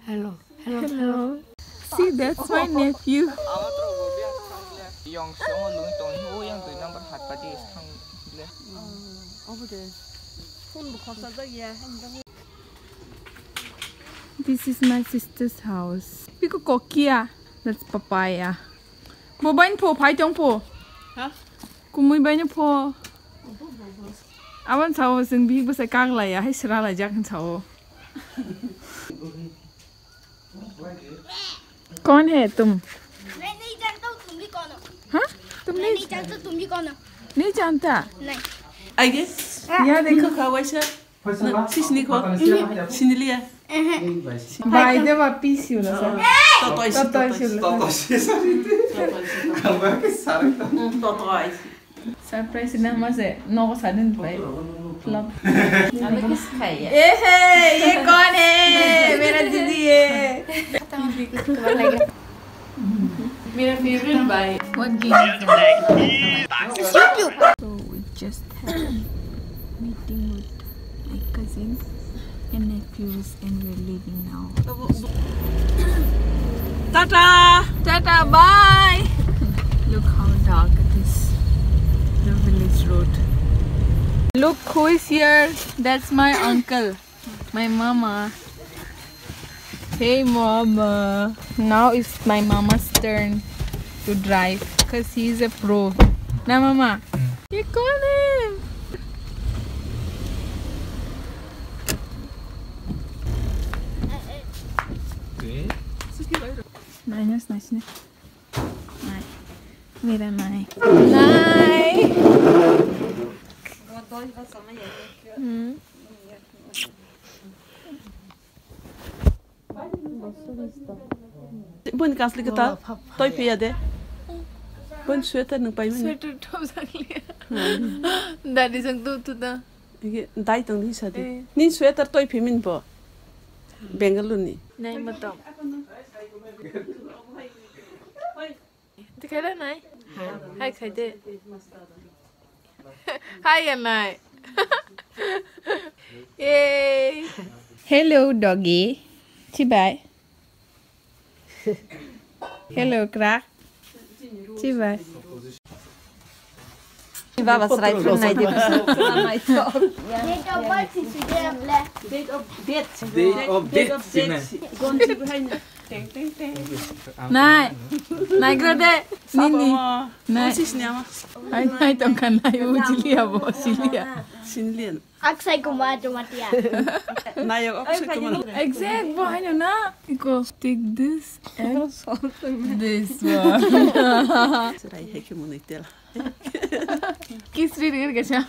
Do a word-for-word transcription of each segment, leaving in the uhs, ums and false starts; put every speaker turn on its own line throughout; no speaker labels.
Hello. Hello. Hello.
See, that's my nephew. This is my sister's house. Pico coquia. That's papaya. Bobain po, pai tong po.
Huh?
Kumui bain po. Awan chao sing bi bu sai kang lai ya, hai sra lai jak chao. कौन है तुम?
मैं नहीं जानता हूँ तुम भी कौन हो?
हाँ? तुम
मैं
नहीं
नहीं जानता तुम भी कौन हो?
नहीं जानता?
नहीं।
आगे?
यहाँ देखो
वैसा सिस्नी को सिंदलिया
बाय द वा पीसी होला सर
ततोय
ततोय
ततोय
सरप्राइज ना मजे नो सडन भाई फ्लॉप
अबे किस खाई है
ए हे ये कौन है मेरा दीदी है मेरा फेवरेट भाई what game
YouTube.
So we just had a meeting with my cousin and nephews and we're leaving now.
Tata
Tata, bye! Look how dark it is. The village road. Look who is here. That's my uncle. My mama. Hey mama. Now it's my mama's turn to drive because he's a pro. Na mama. You call him. Nice, nice, nice. Nice. Mira, nice. Nice. Hmm.
Bun kas likata toy piya de bun sweater nang pai mani
Sweater top sang liya. Daddy sang tu tu da.
dai tang ni sa de ni sweater toy pi min bo Bengaluru ni
Nahi matam. Dikhai ra nai. Hai khai de. Hi Anai. Yay. Hello doggy. Chibai. Hello crack. Chibai.
baba srai from nai de mai to
Date of birth is today of black.
date of date
Date of date
gon ti behind teng teng teng
Nai. Nai grade. Nini. Nai.
sis nyama
Hai nai tong kan nai u chilia bo chilia.
sinlian
Akshay Kumar Tomatia.
nayo akshay kumar
Exact bo hai na. Iko take this and this one.
srai he ke munai tel
Kiss read करके जा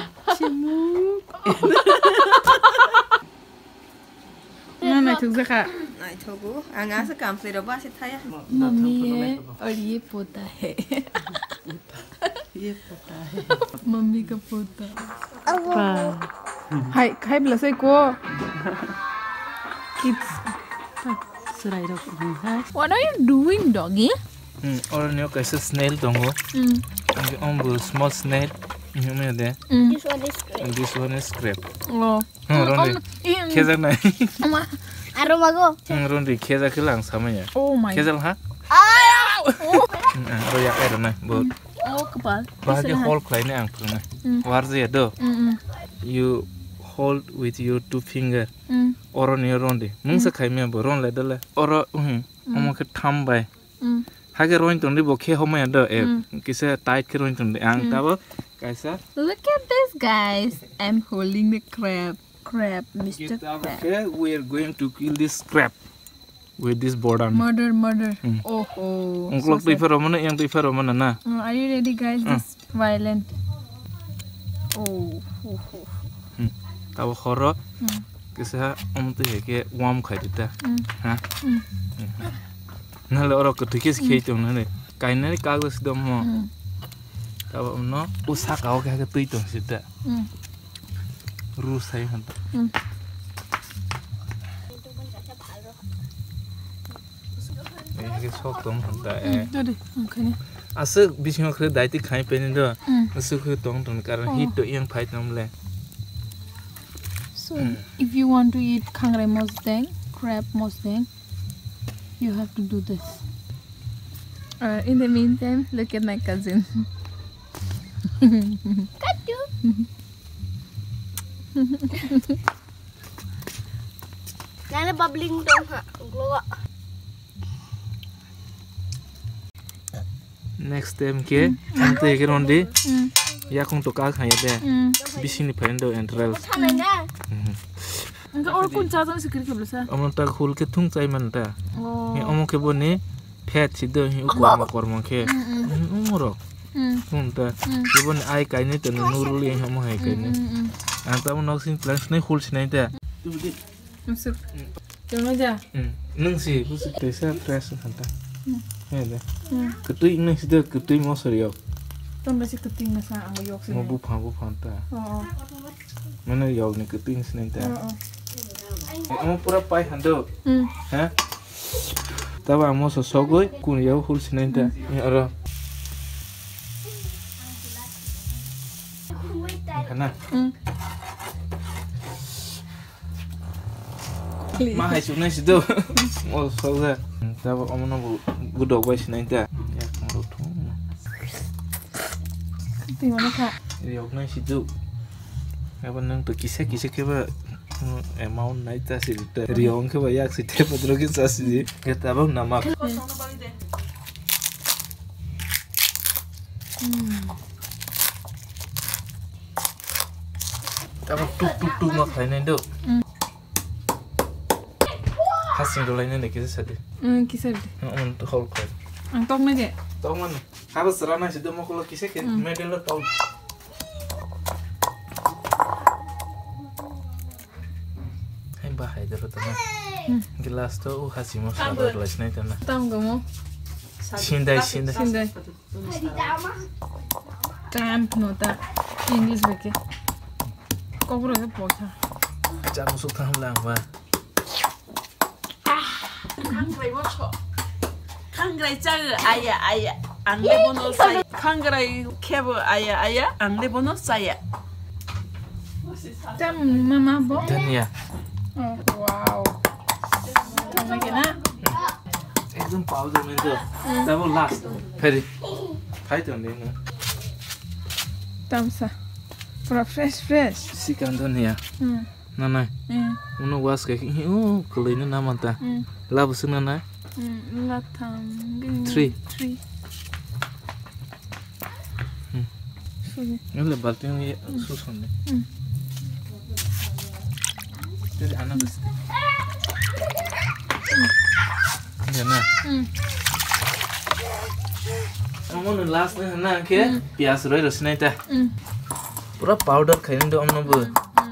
ना मैं तुझ से खा
Này thôi bố, à ngã sẽ cảm thấy đó ba sẽ thấy á.
Mummy है और ये पोता है
ye pata hai
मम्मी का पोता हाय हाय प्लस है को kids
srai ro hai
what are you doing doggy
Hmm, or new kaisa snail dongo.
mm.
On small snail. You know that.
Mm.
This one is great.
And this one is scrap.
oh
Hmm, Rondi. Keza na.
Aromago.
Hmm, Rondi keza kilang sama ya.
oh my
Keza ha? Hmm, royak air na. But
oh kepal
bahagi hold klay ni ang pernah. Warzi ya do.
mm
You hold with your two finger.
mm
Oro ni Rondi. Mungsa kai me boron le dale. Oro hmm, omo ke tambay.
mm
Hage roin tundi bo khe homaya do e kise tight ke roin tundi ang tabo kaisa
look at this guys I'm holding the crab crab Mister Crab
okay we are going to kill this crab with this board on
murder murder
Mm.
oh oh
ungklok
so
tui
sad.
fero mana yang tui fero mana na
Uh, are you ready guys this violent oh, oh, oh.
tabo khoro
Mm.
kise om tu heke warm khai dita
Mm.
ha
Mm.
nale oro ko tikis khei tum nale kaina ni kagos dom mo
Mm.
tabo no usa ka ka ka tui tum sita
Mm.
ru sai han
Mm.
heke sok tum han ta e
Ready okay ne
asuk bising khre daiti khai pe ni do
Mm.
asuk khre tong tong karan hit to yang phai nom le
so if you want to eat khangremos then crab mosling, you have to do this. Uh, in the meantime, look at my cousin.
Nana bubbling dong ha. Glow.
Next time ke ante ke ronde ya kong to ka khaya de bisini phendo entrals
Nana.
Angka or kun cha jang sikri ke blasa.
amon ta khul ke thung chai man ta
Oh.
ni amon ke bone phet sido hi ukwa ma kormo ke umro
Mm.
hun ta ke bone ai kai ni to nurul hi amon hai kai ni anta mon oxin plants nei khul sinai ta
Masuk. Jangan aja.
nung si ku se tesa press hanta he de ke tui nei sido ke tui mo sorio
Tambah si keting masa ang yok sini.
mo bu pha bu pha ta
Oh.
mana yok ni ke tui sinai ta
Oh.
amon pura pai hando
Hmm.
ha taba amo so sogoi kun yo hul sinenta ara kana
Hmm.
ma hai su nai sido mo so ga taba amo no gudo bai sinenta ya mo to
Keting mana kak?
yo nai sido ya ban to kise kise ke ba amount nai ta si ta riong ke ba yak si te padro ke sa si ke taba namak taba tuk tuk tuk ma khai nai do hasing do lai nai ke sa de
Hmm, kisah deh.
on to hol khai
Ang tong na deh.
to man ha ba sara nai si do mo ko kise ke medal lo to hai ba hai do to na gelas to u hasi mo sa do lai nai ta na
Tahu nggak mau?
shindai shindai
Sindai. Tamp nota. English beke. Kau pernah ada pocha?
cha mo su tham lang ba
칸그라이 뭐쳐 칸그라이 짜그 아야 아야 앙레보노 싸야 칸그라이 캐브 아야 아야 앙레보노 싸야
Jam mama bo.
dan ya
Oh, wow. Kamu kena?
एकदम powder में तो तब वो last फिर खाई तो नहीं ना
Tamsa. Pura fresh fresh.
Sikandar नहीं है
Hmm.
ना ना
Hmm.
उन्होंने वास के ओ कल इन्हें नाम आता
Hmm.
लाभ सुना ना
Hmm. Latam.
Three.
Three.
Hmm.
Sorry.
ये ले बाल्टी में ये सुसन ने
Hmm.
तेरे आना बस ये ना
Hmm.
हमने लास्ट में ना के प्याज रोई रसना था
Hmm.
पूरा पाउडर खाने दो हमने वो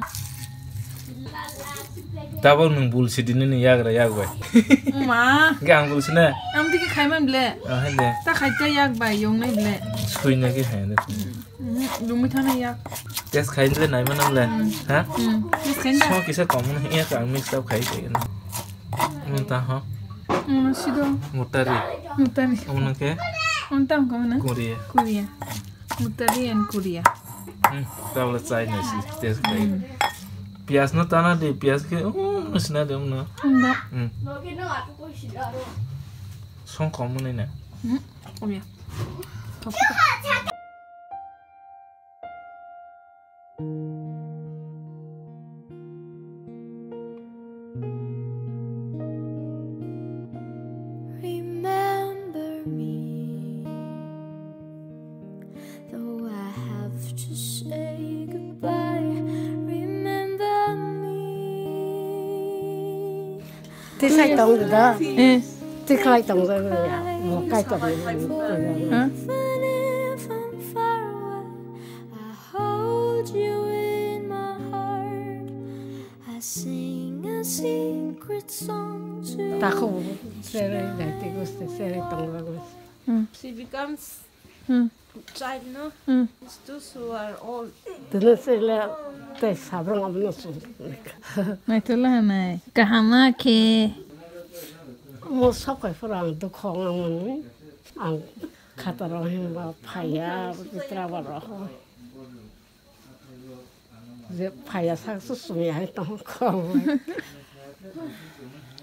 तब उन्हें बुल सिटी ने याग रहा याग भाई
Ma.
क्या बुल सिना
Am tiki khaiman ble.
ah ले
Ta khaita yak ba yong nai ble.
छुई ना के खाने
Lumi thana yak.
टेस्ट खाने ले नहीं मना ले हाँ
Hmm. Ni kenda.
so किसे कॉमन है ये काम मिक्स अप खाई चाहिए ना मुंता हाँ
Hmm. Sido.
मुतारी
Mutari.
उन्हें के
Ontam kau mana?
Korea
Korea. Mutari and Korea.
हम्म तब ले चाइनीज टेस्ट खाई प्याज ना ताना दे प्याज के ओ मसना दे उन्हें
Enggak.
हम्म
Logi no aku kau sidar.
So common है ना
Hmm. Oh ya. Kau
Remember me, though I have to say goodbye. Remember me.
Thế sai tổng rồi đó,
Eh.
thế khai tổng rồi một cái tổng rồi.
Hah?
Even if I'm far away, I hold you in my heart. I sing a secret song to you.
Ta không sẽ để thì có sẽ sẽ tổng rồi.
She becomes
Hmm.
child no
Hmm.
it's those who are old
Từ nó sẽ là tại sao nó không nó xuống.
Mai tu lah mai. Kahama ke.
Một số cái phở tôi không ăn mình ăn khát rồi nhưng mà phải à bị tra vào rồi. Giờ phải à sang xuất xuống nhà hay tao không.